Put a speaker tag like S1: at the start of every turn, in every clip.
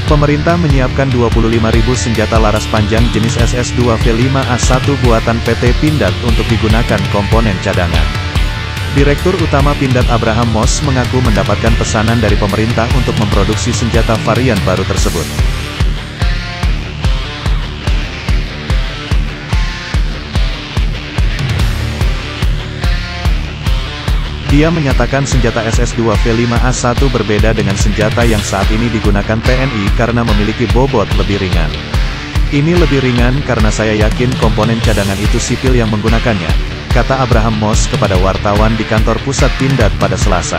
S1: Pemerintah menyiapkan 25.000 senjata laras panjang jenis SS-2V5A1 buatan PT Pindad untuk digunakan komponen cadangan. Direktur Utama Pindad Abraham Moss mengaku mendapatkan pesanan dari pemerintah untuk memproduksi senjata varian baru tersebut. Dia menyatakan senjata SS-2V5A1 berbeda dengan senjata yang saat ini digunakan TNI karena memiliki bobot lebih ringan. Ini lebih ringan karena saya yakin komponen cadangan itu sipil yang menggunakannya, kata Abraham Moss kepada wartawan di kantor pusat Pindad pada Selasa.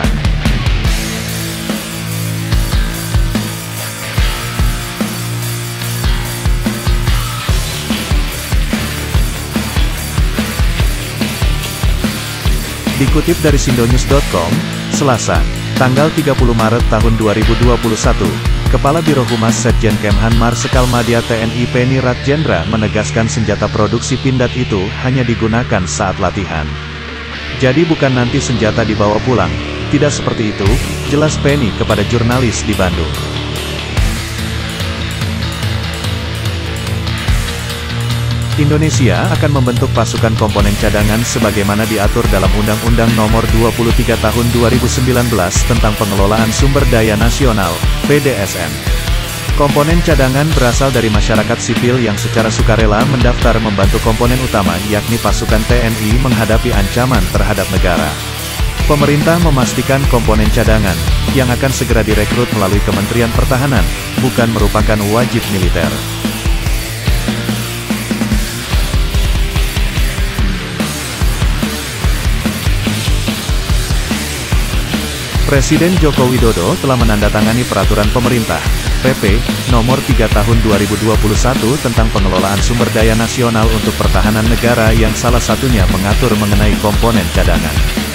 S1: Dikutip dari sindonews.com, Selasa, tanggal 30 Maret tahun 2021, Kepala Biro Humas Setjen Kemhan Marsikal Madya TNI Penny Ratjendra menegaskan senjata produksi Pindad itu hanya digunakan saat latihan. Jadi bukan nanti senjata dibawa pulang, tidak seperti itu, jelas Penny kepada jurnalis di Bandung. Indonesia akan membentuk pasukan komponen cadangan sebagaimana diatur dalam Undang-Undang Nomor 23 Tahun 2019 tentang Pengelolaan Sumber Daya Nasional, PDSN. Komponen cadangan berasal dari masyarakat sipil yang secara sukarela mendaftar membantu komponen utama yakni pasukan TNI menghadapi ancaman terhadap negara. Pemerintah memastikan komponen cadangan, yang akan segera direkrut melalui Kementerian Pertahanan, bukan merupakan wajib militer. Presiden Joko Widodo telah menandatangani Peraturan Pemerintah, PP, Nomor 3 Tahun 2021 tentang Pengelolaan Sumber Daya Nasional untuk Pertahanan Negara yang salah satunya mengatur mengenai komponen cadangan.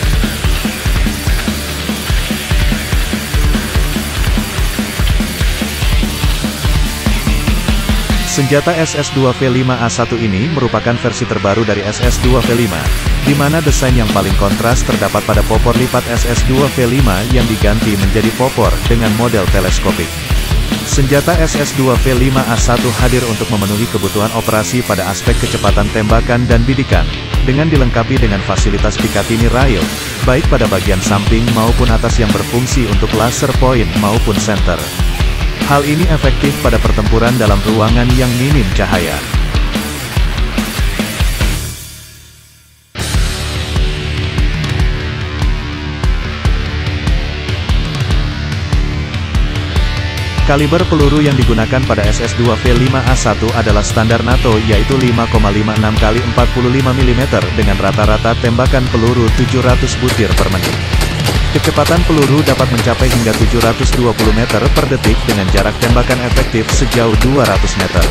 S1: Senjata SS-2V5A1 ini merupakan versi terbaru dari SS-2V5, di mana desain yang paling kontras terdapat pada popor lipat SS-2V5 yang diganti menjadi popor dengan model teleskopik. Senjata SS-2V5A1 hadir untuk memenuhi kebutuhan operasi pada aspek kecepatan tembakan dan bidikan, dengan dilengkapi dengan fasilitas Picatinny rail, baik pada bagian samping maupun atas yang berfungsi untuk laser point maupun center. Hal ini efektif pada pertempuran dalam ruangan yang minim cahaya. Kaliber peluru yang digunakan pada SS-2V5A1 adalah standar NATO yaitu 5,56 x 45 mm dengan rata-rata tembakan peluru 700 butir per menit. Kecepatan peluru dapat mencapai hingga 720 meter per detik dengan jarak tembakan efektif sejauh 200 meter.